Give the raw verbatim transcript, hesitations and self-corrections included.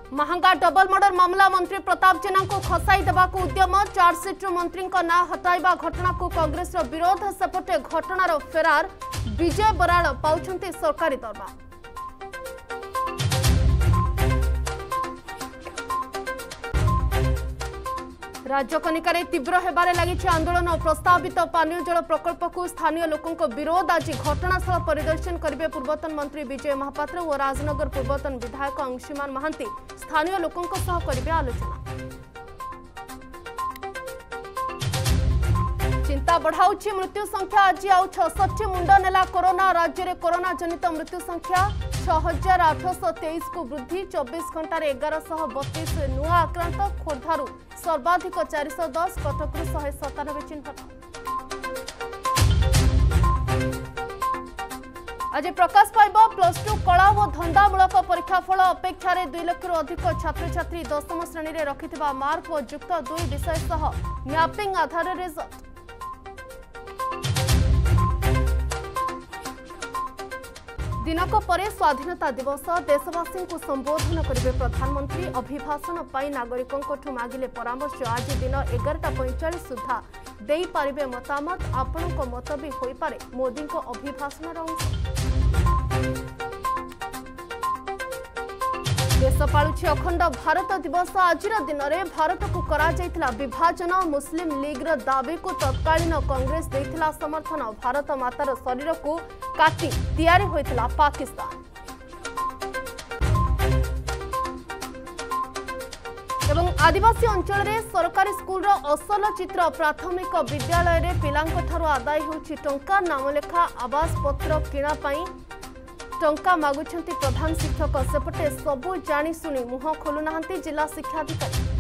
महंगा double murder मामला मंत्री प्रताप जेना को खसाई देवा उद्यम चार्जसीट मंत्री ना हटाइबा घटना को कांग्रेस विरोध सेपटे घटनार फेरार विजय बराड़ पाउछंती सरकारी दरमा। राज्यकनिकार तीव्र हेबारे लगी आंदोलन और प्रस्तावित पानीय जल प्रकल्प को स्थानीय लोकों विरोध। आज घटनास्थल परिदर्शन करेंगे पूर्वतन मंत्री विजय महापात्र और राजनगर पूर्वतन विधायक अंशुमान महांती स्थानीय लोकों सह करेंगे आलोचना। चिंता बढ़ाऊची मृत्यु संख्या। आज आउ छसठी मुंड नेला कोरोना। राज्य में कोरोना जनित मृत्यु संख्या छह हजार आठश तेईस को वृद्धि। चौबीस घंटे एगार शह बतीस नुआ आक्रांत। खोर्धारू सर्वाधिक चार सौ दस कटकू शहे सतानबे चिन्हट। आज प्रकाश पाइब प्लस टू कला और धंदामूलक परीक्षाफल। अपेक्षा दुई लक्ष अधिक छात्र छात्री दशम श्रेणी में रखिथिबा मार्क और युक्त दुई विषय सह मैपिंग आधार रिजल्ट। दिनक परे स्वाधीनता दिवस देशवासी को संबोधन करेंगे प्रधानमंत्री। अभिभाषण पाई नागरिकों मागिले परामर्श। आज दिन एगारटा पैंचाश सुधा दे पारे मतामत। आपण मत भी हो पारे मोदी को अभिभाषण अंश। देश पालुछि अखंड भारत दिवस। आज दिन में भारत को करा जायतिला विभाजन। मुस्लिम लीगर दाबी को तत्कालीन कांग्रेस देथिला समर्थन। भारत मातार शरीर को काटी तैयारी होइतिला पाकिस्तान। एवं आदिवासी अंचल में सरकारी स्कूल असल चित्र। प्राथमिक विद्यालय में पिलांकठारु आदाय होछि टंका। नामलेखा आवास पत्र किणा पई टंका मागुछंती प्रधान शिक्षक। सेपटे सबु जानी सुनी मुह खोलु नाहंती जिला शिक्षा अधिकारी।